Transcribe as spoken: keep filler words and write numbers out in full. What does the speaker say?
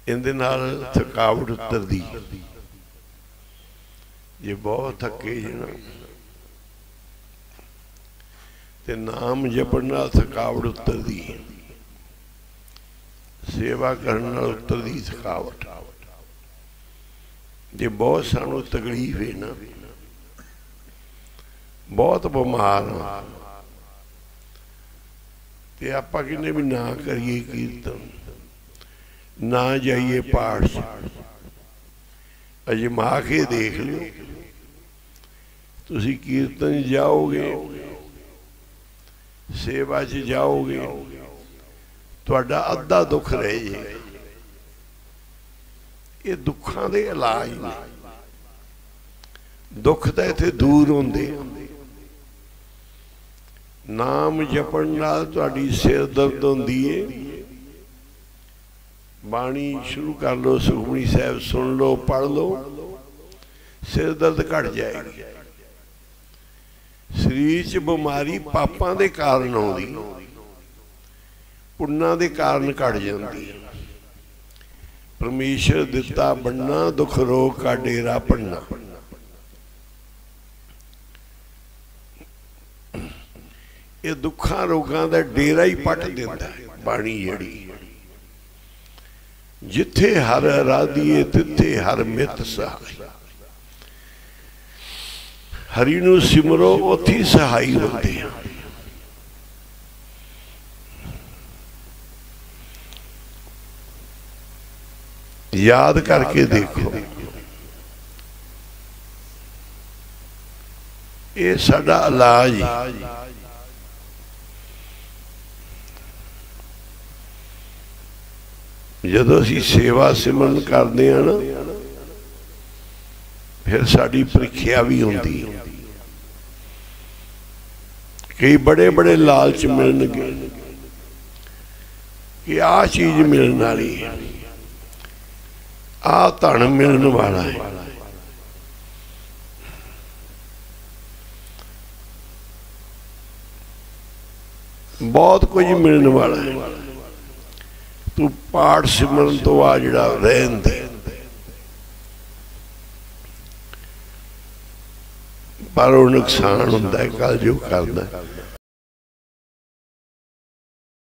इहदे नाल थकावट उतरदी। जे बहुत थके ना ते नाम जपण नाल थकावट उतरदी, सेवा करन नाल उतरदी थकावट। जे बहुत सानू तकलीफ है ना, बहुत बीमार हाँ, ते आपां कहने भी ना करिए कीर्तन, ना जाइए पाठ, अजमा के देख लो। तुसी कीर्तन जाओगे, सेवा च जाओगे, तुहाडा अद्धा दुख रह जाए। ये दुखों के इलाज ने, दुख तो इत्थे दूर होंदे। नाम जपण नाल तुहाडी सिर दर्द होंदी है, बाणी शुरू कर लो, सुखमनी साहब सुन लो, पढ़ लो, सिर दर्द घट जाएगी। शरीर च बीमारी पापां दे कारण आउंदी, पुन्नां दे कारण घट जांदी। परमेश्वर दिता बनना, दुख रोग का डेरा पड़ना। ये दुखा रोगां दा डेरा ही पट दिंदा है बाणी जड़ी। जिथे हर आराधीए तिथे हर मित सहाय। हरि नूं सिमरो उत्थे सहाई होंदे हैं। याद करके देखो, ये साडा इलाज। जदों असीं सेवा सिमरन करते हैं ना, फिर साडी परीक्षा भी होंदी। कई बड़े बड़े लालच मिलणगे कि आ चीज मिलण वाली है, आ धन मिलने वाला है। बहुत कुछ मिलने वाला है। तू पाठ सिमरन तो आ जिहड़ा रहन दे। पर वो नुकसान हुंदा है, कल जो करदा